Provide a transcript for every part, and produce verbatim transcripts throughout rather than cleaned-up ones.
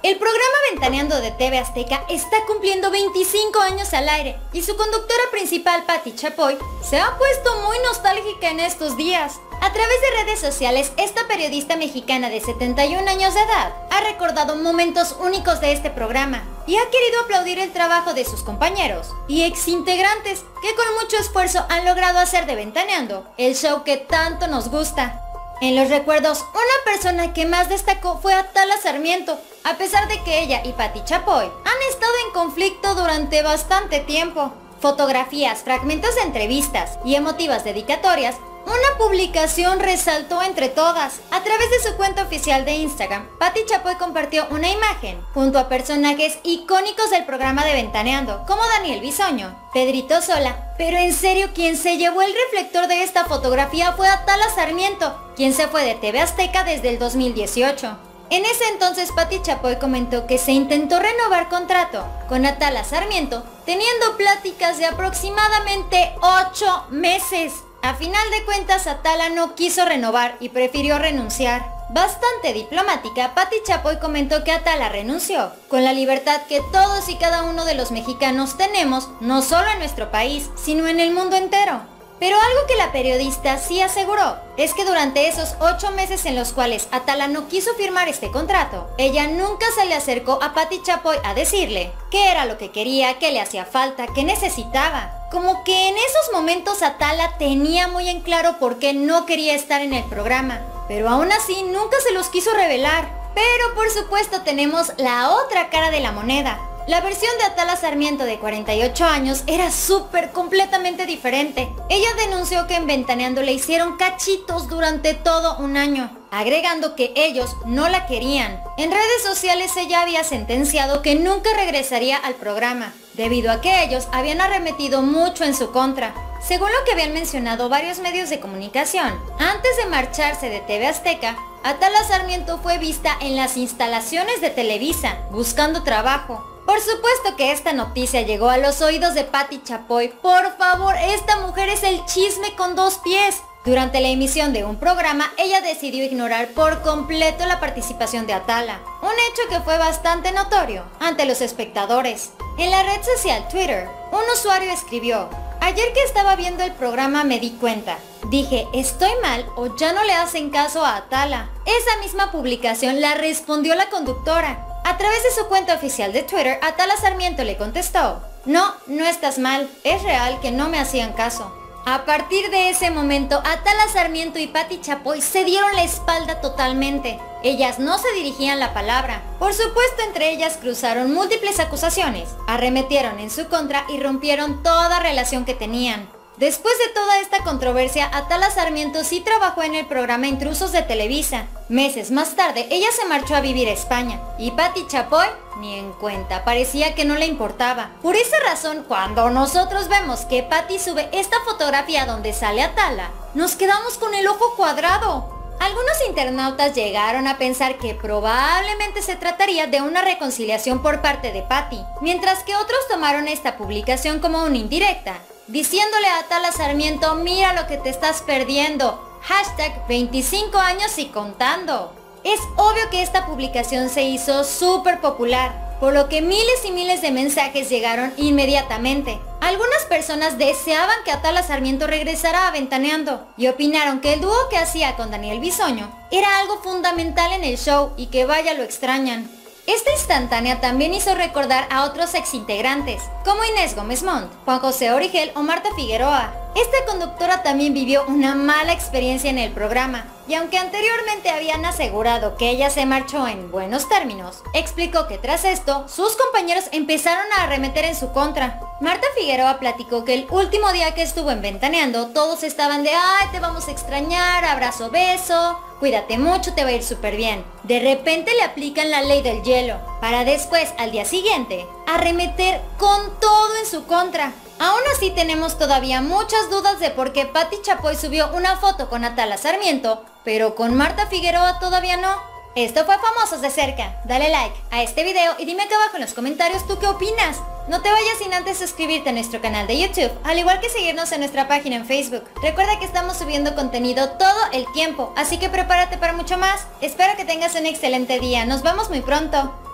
El programa Ventaneando de T V Azteca está cumpliendo veinticinco años al aire y su conductora principal, Pati Chapoy, se ha puesto muy nostálgica en estos días. A través de redes sociales, esta periodista mexicana de setenta y un años de edad ha recordado momentos únicos de este programa y ha querido aplaudir el trabajo de sus compañeros y exintegrantes que con mucho esfuerzo han logrado hacer de Ventaneando el show que tanto nos gusta. En los recuerdos, una persona que más destacó fue Atala Sarmiento, a pesar de que ella y Pati Chapoy han estado en conflicto durante bastante tiempo. Fotografías, fragmentos de entrevistas y emotivas dedicatorias, una publicación resaltó entre todas. A través de su cuenta oficial de Instagram, Pati Chapoy compartió una imagen junto a personajes icónicos del programa de Ventaneando, como Daniel Bisoño, Pedrito Sola, pero en serio quien se llevó el reflector de esta fotografía fue Atala Sarmiento, quien se fue de T V Azteca desde el dos mil dieciocho. En ese entonces Pati Chapoy comentó que se intentó renovar contrato con Atala Sarmiento, teniendo pláticas de aproximadamente ocho meses. A final de cuentas, Atala no quiso renovar y prefirió renunciar. Bastante diplomática, Pati Chapoy comentó que Atala renunció, con la libertad que todos y cada uno de los mexicanos tenemos, no solo en nuestro país, sino en el mundo entero. Pero algo que la periodista sí aseguró, es que durante esos ocho meses en los cuales Atala no quiso firmar este contrato, ella nunca se le acercó a Pati Chapoy a decirle qué era lo que quería, qué le hacía falta, qué necesitaba. Como que en esos momentos Atala tenía muy en claro por qué no quería estar en el programa, pero aún así nunca se los quiso revelar. Pero por supuesto tenemos la otra cara de la moneda. La versión de Atala Sarmiento de cuarenta y ocho años era súper completamente diferente. Ella denunció que en Ventaneando le hicieron cachitos durante todo un año, agregando que ellos no la querían. En redes sociales ella había sentenciado que nunca regresaría al programa, debido a que ellos habían arremetido mucho en su contra. Según lo que habían mencionado varios medios de comunicación, antes de marcharse de T V Azteca, Atala Sarmiento fue vista en las instalaciones de Televisa, buscando trabajo. Por supuesto que esta noticia llegó a los oídos de Pati Chapoy. Por favor, esta mujer es el chisme con dos pies. Durante la emisión de un programa, ella decidió ignorar por completo la participación de Atala, un hecho que fue bastante notorio ante los espectadores. En la red social Twitter, un usuario escribió: ayer que estaba viendo el programa me di cuenta. Dije, ¿estoy mal o ya no le hacen caso a Atala? Esa misma publicación la respondió la conductora. A través de su cuenta oficial de Twitter, Atala Sarmiento le contestó: no, no estás mal, es real que no me hacían caso. A partir de ese momento, Atala Sarmiento y Pati Chapoy se dieron la espalda totalmente. Ellas no se dirigían la palabra. Por supuesto, entre ellas cruzaron múltiples acusaciones, arremetieron en su contra y rompieron toda relación que tenían. Después de toda esta controversia, Atala Sarmiento sí trabajó en el programa Intrusos de Televisa. Meses más tarde, ella se marchó a vivir a España. Y Pati Chapoy, ni en cuenta, parecía que no le importaba. Por esa razón, cuando nosotros vemos que Pati sube esta fotografía donde sale Atala, nos quedamos con el ojo cuadrado. Algunos internautas llegaron a pensar que probablemente se trataría de una reconciliación por parte de Pati, mientras que otros tomaron esta publicación como una indirecta, diciéndole a Atala Sarmiento: mira lo que te estás perdiendo, hashtag veinticinco años y contando. Es obvio que esta publicación se hizo súper popular, por lo que miles y miles de mensajes llegaron inmediatamente. Algunas personas deseaban que Atala Sarmiento regresara a Ventaneando y opinaron que el dúo que hacía con Daniel Bisoño era algo fundamental en el show y que vaya lo extrañan. Esta instantánea también hizo recordar a otros exintegrantes, como Inés Gómez Montt, Juan José Origel o Marta Figueroa. Esta conductora también vivió una mala experiencia en el programa, y aunque anteriormente habían asegurado que ella se marchó en buenos términos, explicó que tras esto, sus compañeros empezaron a arremeter en su contra. Marta Figueroa platicó que el último día que estuvo en Ventaneando, todos estaban de ¡ay, te vamos a extrañar, abrazo, beso! Cuídate mucho, te va a ir súper bien. De repente le aplican la ley del hielo, para después, al día siguiente, arremeter con todo en su contra. Aún así tenemos todavía muchas dudas de por qué Pati Chapoy subió una foto con Atala Sarmiento, pero con Marta Figueroa todavía no. Esto fue Famosos de Cerca. Dale like a este video y dime acá abajo en los comentarios tú qué opinas. No te vayas sin antes suscribirte a nuestro canal de YouTube, al igual que seguirnos en nuestra página en Facebook. Recuerda que estamos subiendo contenido todo el tiempo, así que prepárate para mucho más. Espero que tengas un excelente día. Nos vemos muy pronto.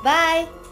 Bye.